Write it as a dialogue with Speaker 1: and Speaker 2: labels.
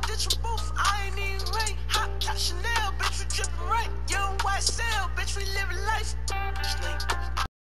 Speaker 1: ditch a booth, I ain't even right. Hot top Chanel, bitch, we drippin' right. Young YSL, bitch, we living life.